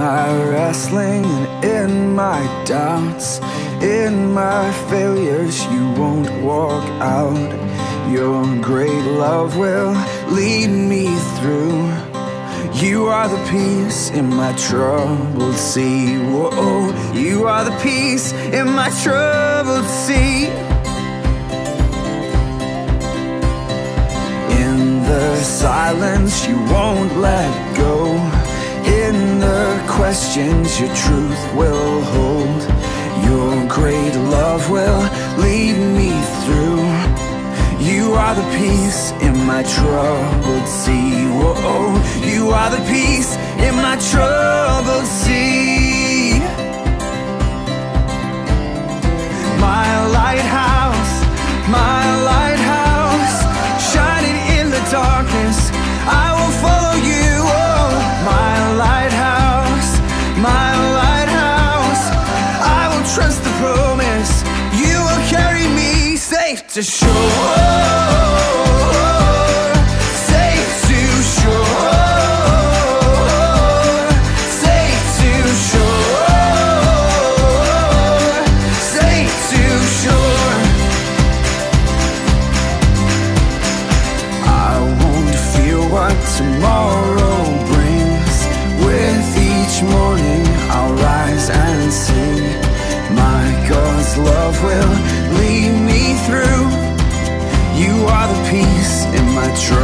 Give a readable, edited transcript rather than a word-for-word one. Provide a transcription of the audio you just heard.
my wrestling and in my doubts, in my failures, you won't walk out. Your great love will lead me through. You are the peace in my troubled sea. Whoa, you are the peace in my troubled sea. In the silence, you won't let go. In the questions, your truth will hold. Your great love will lead me through. You are the peace in my troubled sea. Whoa, you are the peace in my troubled sea. My lighthouse, shining in the darkness, I will follow you. Oh, my lighthouse, I will trust the promise. You will carry me safe to shore. Tomorrow brings. With each morning I'll rise and sing. My God's love will lead me through. You are the peace in my trouble.